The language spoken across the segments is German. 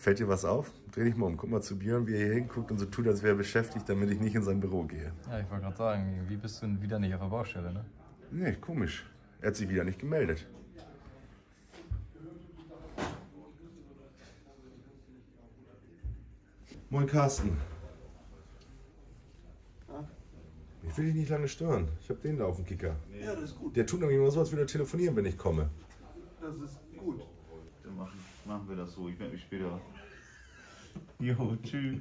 Fällt dir was auf? Dreh dich mal um, guck mal zu Björn, wie er hier hinguckt und so tut, als wäre er beschäftigt, damit ich nicht in sein Büro gehe. Ja, ich wollte gerade sagen, wie bist du wieder nicht auf der Baustelle, ne? Nee, komisch. Er hat sich wieder nicht gemeldet. Moin Carsten. Ich will dich nicht lange stören. Ich hab den da auf dem Kicker. Ja, das ist gut. Der tut nämlich immer so, als würde er telefonieren, wenn ich komme. Das ist gut. Dann machen wir das so. Ich melde mich später. Jo, tschüss.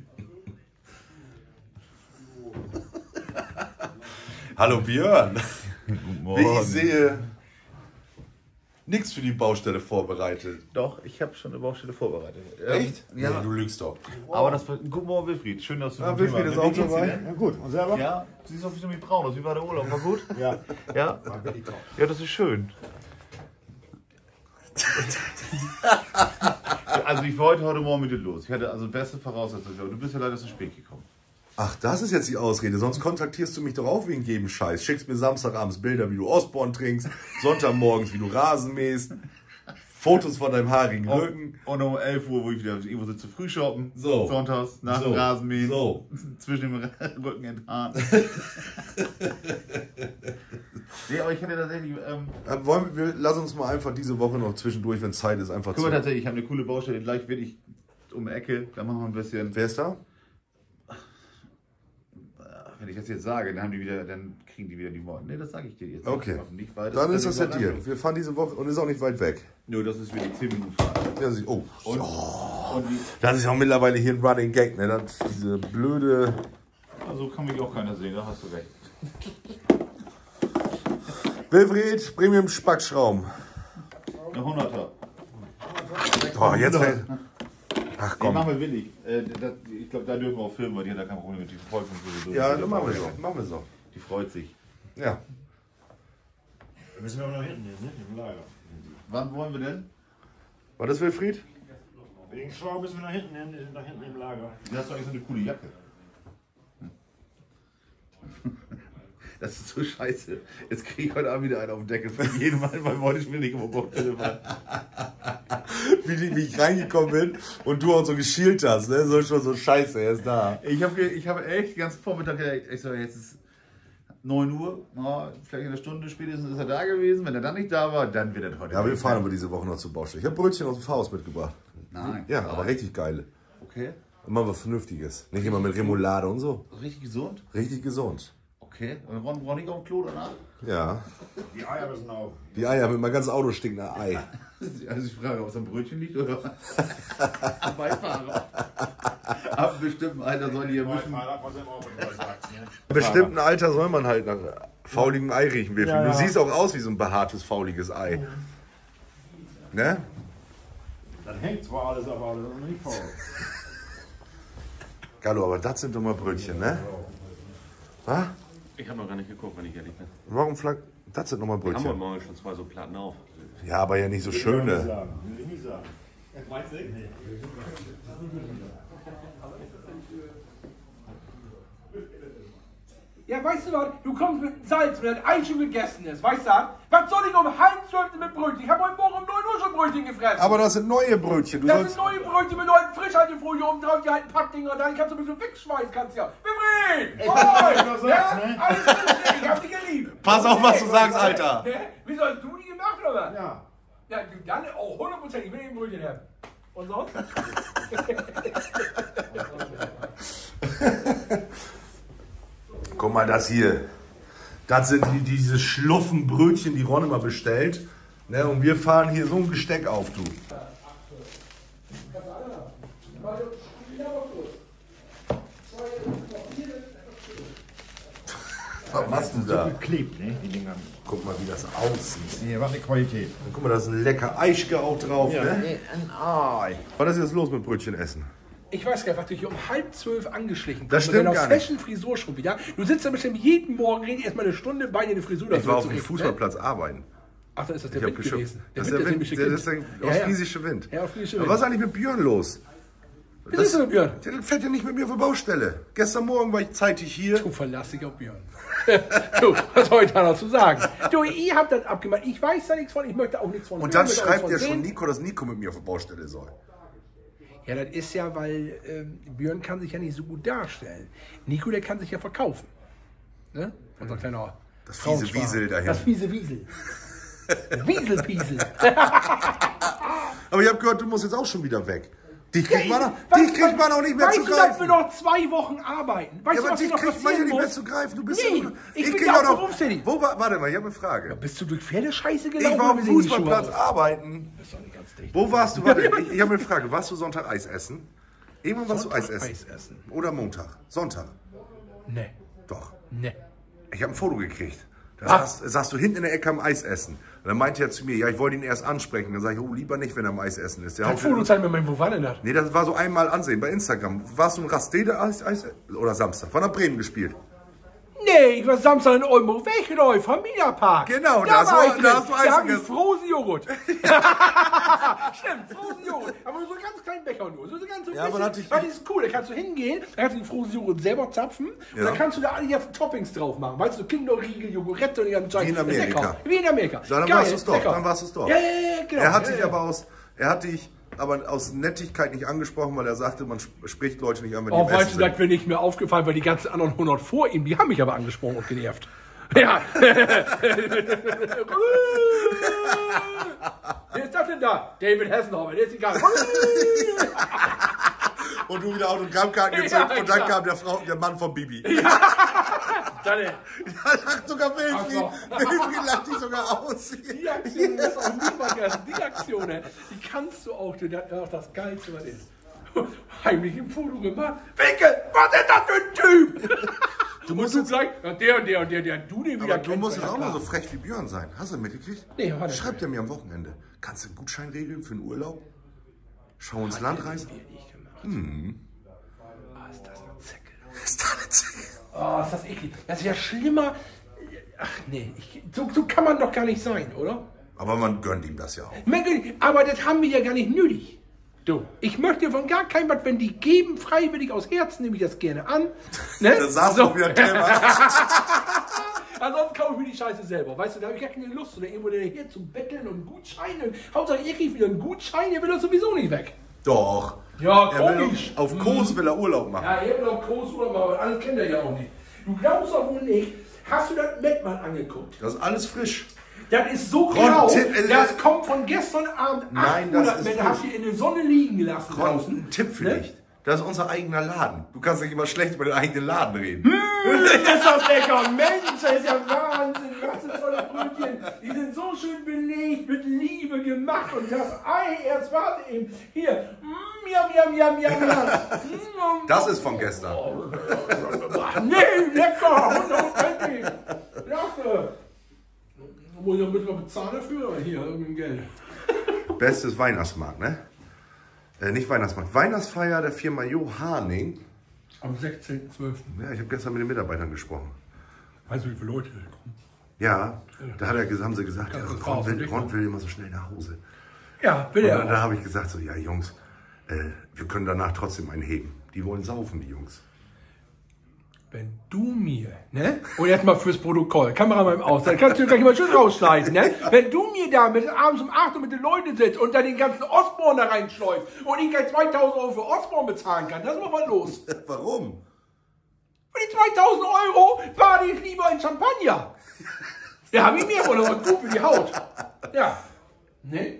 Hallo Björn. Guten Wie Morgen. ich sehe, nichts für die Baustelle vorbereitet. Doch, ich habe schon eine Baustelle vorbereitet. Echt? Ja. Nee, du lügst doch. Aber das war. Guten Morgen, Wilfried. Schön, dass du Ah, Wilfried ist auch dabei. Ja gut, und selber? Ja, du siehst auch wie so wie braun aus. Wie war der Urlaub? War gut? Ja. Ja? War wirklich top. Ja, das ist schön. Also ich wollte heute Morgen mit dir los. Ich hatte also beste Voraussetzungen. Aber du bist ja leider zu spät gekommen. Ach, das ist jetzt die Ausrede. Sonst kontaktierst du mich doch auch wegen jedem Scheiß. Schickst mir Samstagabends Bilder, wie du Osborn trinkst, Sonntagmorgens, wie du Rasen mähst, Fotos von deinem haarigen Rücken. Und um 11 Uhr, wo ich wieder irgendwo sitze, früh shoppen. So. Sonntags, nach So. dem Rasenmähen. So. Zwischen dem Rücken enthaaren. Nee, aber ich hätte tatsächlich. Lass uns mal einfach diese Woche noch zwischendurch, wenn Zeit ist, einfach Guck mal, tatsächlich, ich habe eine coole Baustelle. Gleich werde ich um die Ecke. Da machen wir ein bisschen. Wer ist da? Wenn ich das jetzt sage, dann kriegen die wieder die Worte. Nee, das sage ich dir jetzt. Okay. Nicht, weil Dann ist das ja eine dir. Überraschung. Wir fahren diese Woche und ist auch nicht weit weg. Nur, das ist wirklich 10 Minuten Fahrt. Ja, oh. Und die, Das ist ja auch mittlerweile hier ein Running Gag, ne? Das, diese blöde. also kann mich auch keiner sehen, da hast du recht. Wilfried, bring mir einen Spackschrauben. Eine 100er. Boah, jetzt fällt. Ach Den komm. machen wir willig. Ich glaube, da dürfen wir auch filmen, weil die hat da kein Problem mit. Die freut sich sowieso. Ja, dann machen wir so. Machen wir so. Die freut sich. Ja. Da müssen wir aber noch hinten hin, ne? Im Lager. Wann wollen wir denn? War das Wilfried? Wegen Schrauben müssen wir nach hinten hin, die sind nach hinten im Lager. Du hast doch eigentlich so eine coole Jacke. Das ist so scheiße. Jetzt kriege ich heute Abend wieder einen auf den Deckel. Von jedem Mal, weil heute ich will nicht über Baustelle fahren. Wie ich reingekommen bin und du auch so geschielt hast, ne? So schon so scheiße, er ist da. Ich habe echt den ganzen Vormittag gedacht, ich so, jetzt ist 9 Uhr, na, vielleicht eine Stunde spätestens ist er da gewesen. Wenn er dann nicht da war, dann wird er heute. Ja, wir fahren aber diese Woche noch zur Baustelle. Ich habe Brötchen aus dem Faust mitgebracht. Nein. Ja, aber richtig geile. Okay. Immer was Vernünftiges. Nicht immer mit Remoulade und so. Richtig gesund? Richtig gesund. Okay. Und wir brauchen nicht auf dem Klo danach? Ja. Die Eier müssen auch. Die Eier, mit mein ganzes Auto stinkt nach Ei. Also ich frage, ob es am Brötchen liegt oder am Beifahrer. Ab einem bestimmten Alter soll die ja Mein mischen. Vater konnte immer auch mit was sagen, ne? In bestimmten Alter soll man halt nach fauligem Ei riechen, Wilfried. Ja, ja. Du siehst auch aus wie so ein behaartes, fauliges Ei. Ne? Dann hängt zwar alles, aber alles ist nicht faul. Gallo, aber das sind doch mal Brötchen, ne? Was? Ich habe noch gar nicht geguckt, wenn ich ehrlich bin. Warum flag... Das sind nochmal Haben heute Brötchen. Morgen schon 2 so Platten auf. Ja, aber ja nicht so Will ich schöne. sagen. Will ich nicht sagen. Meinst du? Ja, weißt du was? Du kommst mit Salz, wenn das Ei schon gegessen ist. Weißt du was? Was soll ich um 11:30 mit Brötchen? Ich habe heute Morgen um 9 Uhr schon Brötchen gefressen. Aber das sind neue Brötchen. Du das sollst... sind neue Brötchen mit neuen Frischhaltefolie oben drauf, die alten Packdinger da. Die kannst du ein bisschen wegschmeißen, kannst ja. Wilfried! was du Ja, sagst, ne? alles gut, ich hab dich geliebt. Pass auf, was du sagst, Alter. Ne? Wieso hast du die gemacht, oder? Ja. Ja, du, dann, oh, 100%, ich will eben Brötchen haben. Und sonst? Guck mal, das hier. Das sind diese Schluffenbrötchen, die Ron immer bestellt. Ne, und wir fahren hier so ein Gesteck auf, du. Was machst du da? Geklebt, ne? Die Dinger. Guck mal, wie das aussieht. Hier, was eine Qualität. Und guck mal, da ist ein lecker Eichke auch drauf, ne? Ein Ei. Was ist jetzt los mit Brötchen essen? Ich weiß gar nicht, was du hier um 11:30 angeschlichen Das kommst, stimmt mit gar deiner nicht. Fashion-Frisur schon wieder. Du sitzt da bestimmt jeden Morgen, redest erstmal eine Stunde bei dir eine Frisur. Ich war auf dem zurück, Fußballplatz arbeiten. Ne? Ach, dann ist das der Ich hab Wind geschubst. gewesen. Das ist der Wind, das ist der ostfriesische Wind. Ja, ostfriesische Aber Wind. was ist eigentlich mit Björn los? Wie ist denn Björn? Der fährt ja nicht mit mir auf die Baustelle. Gestern Morgen war ich zeitig hier. Du verlass dich auf Björn. Du, was soll ich da noch zu sagen? Du, ihr habt das abgemacht. Ich weiß da nichts von, ich möchte auch nichts von. Und hören, dann möchte auch schreibt nichts ja von schon sehen. Nico, dass Nico mit mir auf der Baustelle soll. Ja, das ist ja, weil Björn kann sich ja nicht so gut darstellen. Nico, der kann sich ja verkaufen. Ne? Unser kleiner Das fiese Wiesel dahin. Das fiese Wiesel. Wieselpiesel. Aber ich habe gehört, du musst jetzt auch schon wieder weg. Dich kriegt man auch nicht mehr zu Weißt du, dass wir greifen. noch 2 Wochen arbeiten? Weißt Ja, du, aber was dich noch kriegt man ja passieren nicht mehr muss? zu greifen. Du bist Nee, ja, ich bin krieg ja auch auch noch. berufstätig. Warte mal, ich habe eine Frage. Bist du durch Pferdescheiße gelaufen? Ich war am oder sehen die Schuhe Fußballplatz aus? arbeiten. Bist doch nicht ganz dicht. Wo warst du? Warte, ich habe eine Frage. Warst du Sonntag Eis essen? Irgendwann warst du Eis Sonntag essen. Eis essen. Oder Montag? Sonntag? Nee, Doch. nee. Ich habe ein Foto gekriegt. Da saßt du hinten in der Ecke am Eis essen. Und dann meinte er zu mir, ja, ich wollte ihn erst ansprechen. Dann sage ich, oh, lieber nicht, wenn er am Eis essen ist. Der Ein haut- Foto zeigen wir mal, wo war denn das? Nee, das war so einmal ansehen bei Instagram. Warst du ein Rastede Eis oder Samstag? Von der Bremen gespielt. Nee, ich war Samstag in Olmo weggeläuft, vom Mediapark. Genau, da da war ich hast du drin. Eis Da haben die gegessen. Frosenjoghurt. Stimmt, Frosenjoghurt. Aber so einen ganz kleinen Becher nur. So ganz so Ja, aber das ist cool, da kannst du hingehen, da kannst du den Frosenjoghurt selber zapfen und Ja. dann kannst du da alle ganzen Toppings drauf machen. Weißt du, Kinderriegel, Joghurette und die ganzen Scheiße. Wie in Amerika. Lecker. Wie in Amerika. Ja, dann Geil, warst du es doch. lecker. Dann warst du es doch. Ja, genau. Er hat dich aber aus Nettigkeit nicht angesprochen, weil er sagte, man spricht Leute nicht an, wenn die Oh, im weißt Essen du, das sind. wäre nicht mehr aufgefallen, weil die ganzen anderen 100 vor ihm, die haben mich aber angesprochen und genervt. Ja. Wer ist das denn da? David Hasselhoff, der ist egal. Und du wieder Autogrammkarten gezückt Ja, und dann klar. kam der Mann von Bibi. Dann, Da lacht sogar Wilfried. Ach Wilfried lacht dich sogar aus. die Aktion ist auch nie vergessen. Die Aktion, die kannst du auch, das ist auch das Geilste, was ist. Heimlich im Foto gemacht. Winkel, was ist das für ein Typ? Du musst Und jetzt, du sagst, der und der, du den wieder aber du kennst, musst ja jetzt auch mal klar. so frech wie Björn sein. Hast du mitgekriegt? Nee, warte. Schreibt er mir am Wochenende. Kannst du einen Gutschein regeln für einen Urlaub? Schau ins Land reisen? Nicht gemacht. Ah, ist das eine Zecke. Ist da eine Zecke? Oh, ist das eklig. Das ist ja schlimmer. Ach nee, so kann man doch gar nicht sein, oder? Aber man gönnt ihm das ja auch. Mein Gott, aber das haben wir ja gar nicht nötig. Du, ich möchte von gar keinem was, wenn die geben, freiwillig aus Herzen, nehme ich das gerne an. Ne? Da saß du wieder Thema. Ansonsten kaufe ich mir die Scheiße selber. Weißt du, da habe ich gar keine Lust. Oder irgendwo hier zu betteln und Gutscheine. Hauptsache, ihr kriegt wieder einen Gutschein, ihr will das sowieso nicht weg. Doch. Ja, Er will komisch. doch, auf Kurs will er Urlaub machen. Ja, ihr will auch Großurlaub machen, aber alles kennt ihr ja auch nicht. Du glaubst doch wohl nicht. Hast du das Mettmann angeguckt? Das ist alles frisch. Das ist so Ron, grau, Tipp, das kommt von gestern Abend. Nein, 800 das ist Meter frisch. habt ihr in der Sonne liegen gelassen draußen. Ein Tipp für Ne? dich. Das ist unser eigener Laden. Du kannst nicht immer schlecht über den eigenen Laden reden. Ist das lecker, Mensch, das ist ja Wahnsinn. Was sind tolle Brötchen? Die sind so schön belegt, mit Liebe gemacht. Und das Ei, erst warte eben. Hier, miam. Das ist von gestern. Nee, lecker, 100%. Klasse. Muss ich ja mittlerweile bezahlen dafür? Oder hier, irgendwie Geld. Bestes Weihnachtsmarkt, ne? Nicht Weihnachtsmarkt. Weihnachtsfeier der Firma Johanning. Am 16.12. Ja, ich habe gestern mit den Mitarbeitern gesprochen. Weißt du, wie viele Leute da kommen? Ja, da haben sie gesagt, ja, Kannst du Ron draußen will immer so schnell nach Hause. Ja, Und bitte. da habe ich gesagt, so, ja Jungs, wir können danach trotzdem einen heben. Die wollen saufen, die Jungs. Wenn du mir, ne? Und jetzt mal fürs Protokoll, Kamera mal im Aus, dann kannst du gleich mal schön rausschneiden, ne? Wenn du mir da abends um 8 Uhr mit den Leuten sitzt und dann den ganzen Osborn da reinschleust und ich gleich 2.000 Euro für Osborn bezahlen kann, das ist mal was los. Warum? Für die 2.000 Euro bade ich lieber in Champagner. Ja, hab ich mir wohl noch gut für die Haut. Ja. Ne?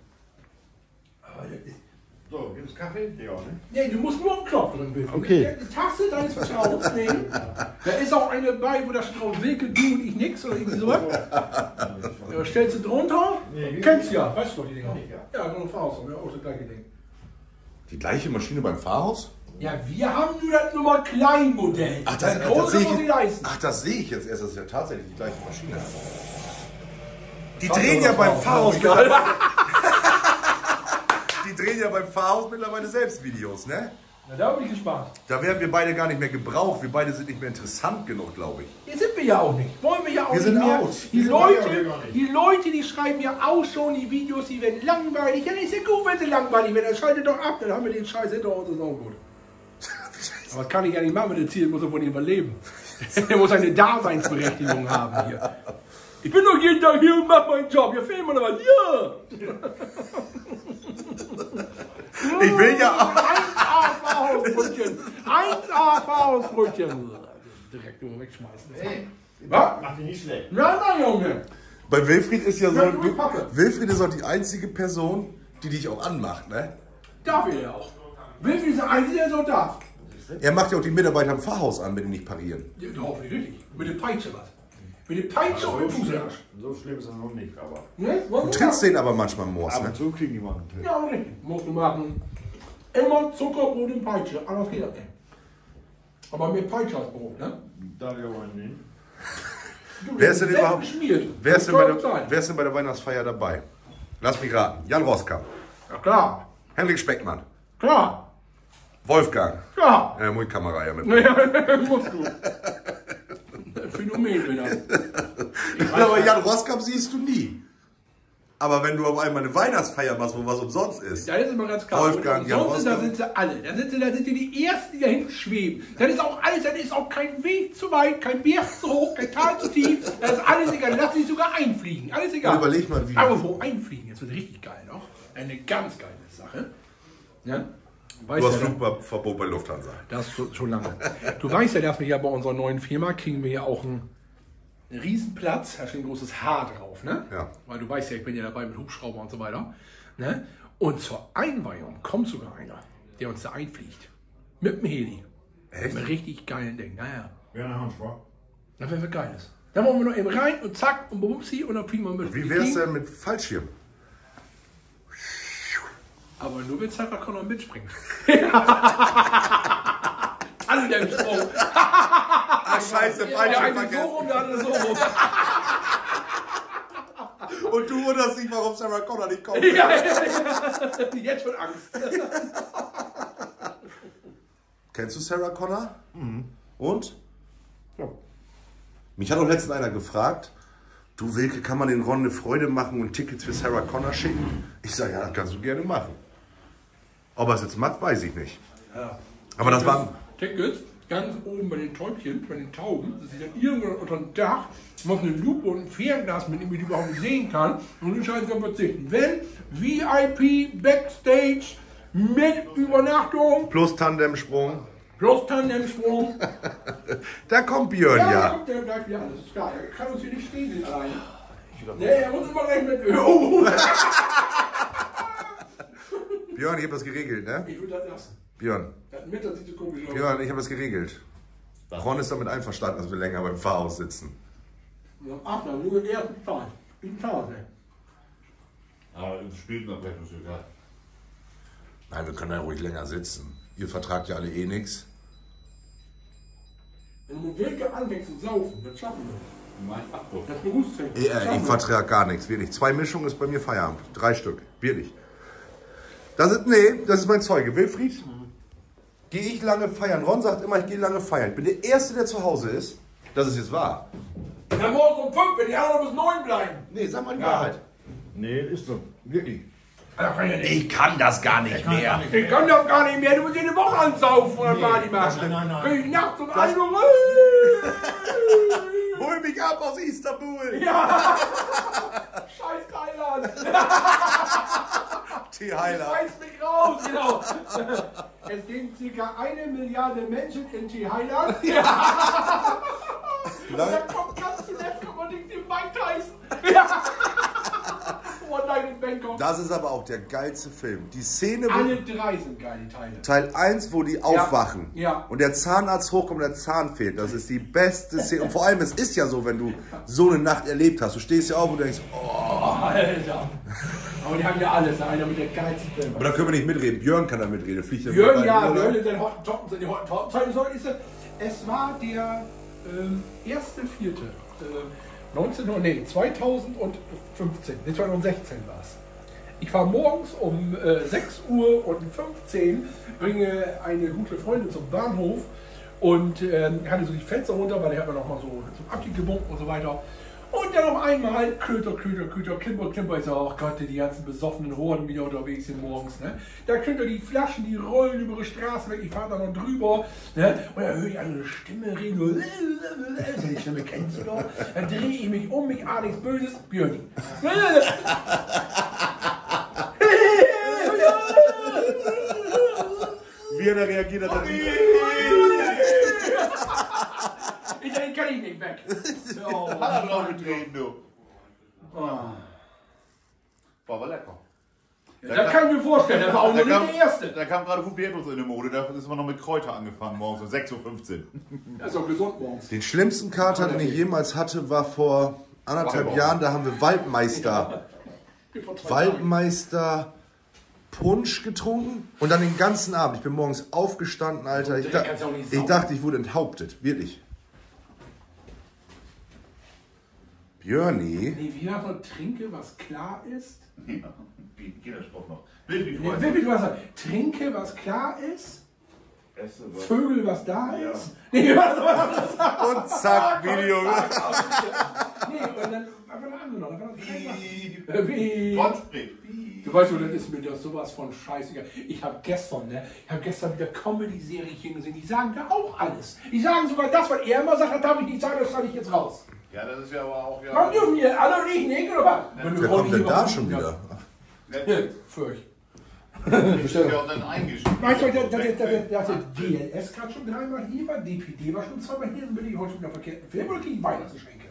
Aber das ist... So, gibt es Kaffee? Ja, ne? Nee, du musst nur einen Knopf drin wissen. Okay. Die Tasse deines Vertrauens nehmen. Da ist auch eine bei, wo da steht drauf, Wilke, du und ich nix oder irgendwie sowas. Ja, stellst du drunter? Nee, Kennst du ja, weißt du doch die Dinger. Ja. Ja, so ein Fahrhaus, ja, auch das gleiche Ding. Die gleiche Maschine beim Fahrhaus? Ja, wir haben nur das Nummer Kleinmodell. Ach, das große sehe muss ich leisten. Ach, das sehe ich jetzt erst. Das ist ja tatsächlich die gleiche Maschine. Die drehen ja beim Fahrhaus Die drehen ja beim Fahrhaus mittlerweile selbst Videos, ne? Na, da bin ich gespannt. Da werden wir beide gar nicht mehr gebraucht. Wir beide sind nicht mehr interessant genug, glaube ich. Hier sind wir ja auch nicht. Wollen wir ja auch Wir nicht sind mehr. out. Die sind Leute, wir gar nicht. die Leute, die schreiben ja auch schon die Videos, die werden langweilig. Ja, das ist ja gut, wenn sie langweilig werden. Dann schaltet doch ab, dann haben wir den Scheiß hinter uns, das ist auch gut. Aber das kann ich ja nicht machen, wenn der Ziel muss er von ihm überleben. Der muss eine Daseinsberechtigung haben hier. Ich bin doch jeden Tag hier und mach meinen Job. Hier fehlt mir noch was. Ja! Ich will ja. 1A Faustbrötchen. 1A Faustbrötchen. Direkt nur wegschmeißen. Hey, Was? mach dich nicht schlecht. Na, Junge. Bei Wilfried ist ja so. Ja, du Packe. Wilfried ist auch die einzige Person, die dich auch anmacht, ne? Darf er ja auch. Wilfried ist der Einzige, der so darf. Er macht ja auch die Mitarbeiter im Pfarrhaus an, wenn die nicht parieren. Ja, hoffentlich wirklich. Mit der Peitsche was. Mit der Peitsche und dem Fußarsch. So schlimm ist es noch nicht, aber Ne? Du trittst den aber manchmal im Moos, ab ne? und zu kriegen die mal einen Tipp. Ja, richtig. Musst du machen. Immer Zuckerbrot und Peitsche. Anders geht das nicht. Aber mit Peitsche als Brot, ne? Darf ich auch einen nehmen? Du, Wer ist denn selten überhaupt- geschmiert. Wer ist, Das denn bei der Weihnachtsfeier dabei? Lass mich raten. Jan Roska, Ja, klar. Henrik Speckmann, Klar. Wolfgang. Klar. Muss ich Kamera ja mit. Naja, musst du. Phänomen wieder. Aber Jan Roskam siehst du nie. Aber wenn du auf einmal eine Weihnachtsfeier machst, wo was umsonst ist. Ja, das ist immer ganz klar. Wolfgang, Und Jan sonst da Roskam. sind sie alle. Da sind sie die Ersten, die da hinten schweben. Das ist auch alles, das ist auch kein Weg zu weit, kein Berg zu hoch, kein Tal zu tief. Das ist alles egal. Lass dich sogar einfliegen. Alles egal. Und überleg mal, wie- Aber wo einfliegen? Jetzt wird richtig geil noch. Eine ganz geile Sache. Ja? Weißt Du hast ja, Flugverbot bei Lufthansa. das schon lange. Du weißt ja, dass wir ja bei unserer neuen Firma kriegen wir ja auch einen Riesenplatz, da steht ein großes H drauf, ne? Ja. Weil du weißt ja, ich bin ja dabei mit Hubschrauber und so weiter. Ne? Und zur Einweihung kommt sogar einer, der uns da einfliegt. Mit dem Heli. Echt? Mit einem richtig geilen Ding. Naja. Werner Hanschbach. Das wäre geiles. Dann machen wir noch eben rein und zack und bumsi und dann fliegen wir mit. Wie wär's denn mit Fallschirm? Aber nur wenn Sarah Connor mitspringt. Alle der im Sprung. Ach scheiße, Der Fallschirm eine so vergessen. rum, der andere so rum. Und du wunderst dich, warum Sarah Connor nicht kommt. Jetzt schon Angst. Kennst du Sarah Connor? Und? Ja. Mich hat auch letztens einer gefragt, du Wilke, kann man den Ron eine Freude machen und Tickets für Sarah Connor schicken? Ich sage, ja, das kannst du gerne machen. Ob er es jetzt macht, weiß ich nicht. Ja. Aber das war... Tickets ganz oben bei den Täubchen, bei den Tauben, das ist dann irgendwo unter dem Dach, muss eine Lupe und ein Fernglas mit, damit ich überhaupt nicht sehen kann und den Scheiß kann verzichten. Wenn VIP Backstage mit Übernachtung Plus Tandemsprung. plus Tandemsprung. Da kommt Björn, Da ja. kommt der gleich wieder alles. Ist klar, er kann uns hier nicht stehen alleine. Nee, er muss immer gleich mit. Oh. Björn, ich habe das geregelt, ne? Ich würde das lassen. Björn, Das mit, das sieht so komisch aus. Björn, ich habe das geregelt. Ron ist damit einverstanden, dass wir länger beim Pfarrhaus sitzen. Am Achter, nur den ersten Tag. In Tag, ne? Aber im späten Abrechnung ist egal. Nein, wir können ja ruhig länger sitzen. Ihr vertragt ja alle eh nichts. Wenn du Wilke anfängst zu saufen, das schaffen wir. Mein Abbruch. Das Berufstechnik. Ich vertrag gar nichts, wirklich. 2 Mischungen ist bei mir Feierabend. 3 Stück, wirklich. Das ist mein Zeuge. Wilfried, gehe ich lange feiern. Ron sagt immer, ich gehe lange feiern. Ich bin der Erste, der zu Hause ist. Das ist jetzt wahr. Dann morgen um 5, wenn die anderen bis 9 bleiben. Nee, sag mal die Wahrheit. Nee, ist so. Wirklich. Das kann ja nicht. Ich kann das gar nicht mehr. Ich kann das gar nicht mehr. Du musst jede Woche ansaufen und dann Party machen. Nein. Krieg ich nachts um 1 Uhr. Hol mich ab aus Istanbul. Ja. Scheiß Thailand. T-Heiler. Scheiß mich raus. Genau. Es gehen ca. 1 Milliarde Menschen in Thailand. Ja. Und dann kommt ganz zuletzt kommt den Mike Tyson. Ja. Oh nein, in Bangkok. Das ist aber auch der geilste Film. Die Szene, Alle 3 sind geile Teile. Teil 1, wo die aufwachen Ja. und der Zahnarzt hochkommt und der Zahn fehlt. Das ist die beste Szene. Und vor allem, es ist ja so, wenn du so eine Nacht erlebt hast. Du stehst ja auf und denkst, oh. Alter. Aber die haben ja alles. Einer mit der geilsten Filme. Aber da können wir nicht mitreden. Björn kann da mitreden. Fliegt ja Björn, mit ja, rein, oder? Björn ist der Hottentopfen. Die Hottentopfen ist es war der 1.4. 2015. Nee, 2016 war es. Ich war morgens um 6 Uhr und 15 bringe eine gute Freundin zum Bahnhof und hatte so die Fenster runter, weil ich habe noch mal so zum Abschied gewunken und so weiter. Und dann auf einmal Köter, Klimper. Ich sage, oh Gott, die ganzen besoffenen Horden wieder unterwegs sind morgens. Ne? Da könnt ihr die Flaschen, die rollen über die Straße weg, ich fahre da noch drüber. Ne? Und dann höre ich eine Stimme reden. Die Stimme kennst du doch. Dann drehe ich mich um, mich nichts Böses. Björni. wie er reagiert hat. Den kann ich nicht weg. Oh, Hat er drauf getreten, du. War aber lecker. das kann ich mir vorstellen, das war auch noch nicht der Erste. Da kam gerade Hubertus in die Mode, da ist man noch mit Kräuter angefangen morgens um 6:15 Uhr. Das ist auch gesund morgens. Den schlimmsten Kater, den ich jemals hatte, war vor 1,5 Jahren. Da haben wir Waldmeister Punsch getrunken und dann den ganzen Abend. Ich bin morgens aufgestanden, Alter. Ich dachte, ich wurde enthauptet. Wirklich. Björni. Nee, wie war das? Trinke, was klar ist. Ja, wie Kinderspruch noch. Trinke, was klar ist. Esse, was. Vögel, was da ist. Nee, was Und zack, Video. Nee, und dann einfach eine andere noch. Wie? Gott spricht. Du weißt, das ist mir das sowas von scheißegal. Ich habe gestern wieder Comedy-Serien gesehen, die sagen da auch alles. Die sagen sogar das, was er immer sagt, das darf ich nicht sagen, das schneide ich jetzt raus. Ja, das ist ja aber auch... Ja, Warum dürfen die alle und ich nicht, oder was? Wer kommt denn da schon wieder? Für euch. Ich habe ja auch dann eingeschrieben. Weißt du, dass GLS gerade schon 3-mal hier war, DPD war schon 2-mal hier, dann bin ich heute schon wieder verkehrt. Film oder kriege ich Weihnachtsgeschenke?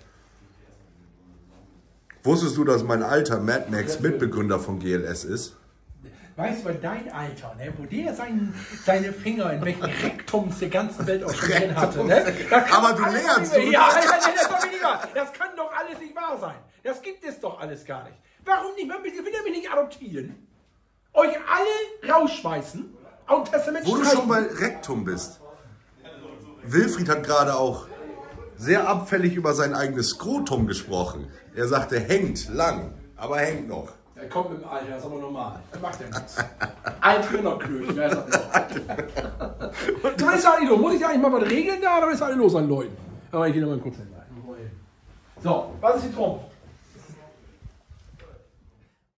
Wusstest du, dass mein alter Mad Max Mitbegründer von GLS ist? Weißt du, dein Alter, ne, wo der seine Finger in welchen Rektums der ganzen Welt auch schon drin hatte, ne? Aber du lernst, Ja, das kann doch alles nicht wahr sein. Das gibt es doch alles gar nicht. Warum nicht? Will er mich nicht adoptieren? Euch alle rausschmeißen? Und Testament Wo du schon bei Rektum bist. Wilfried hat gerade auch sehr abfällig über sein eigenes Skrotum gesprochen. Er sagte, hängt lang, aber hängt noch. Er kommt mit dem Alter, das ist aber normal. Er macht ja nichts. Alt Männerklöten, wer ist das noch? Was ist eigentlich los? Muss ich eigentlich mal was regeln da oder ist alles los an Leuten? Aber ich gehe noch mal kurz hin. So, was ist die Trumpf?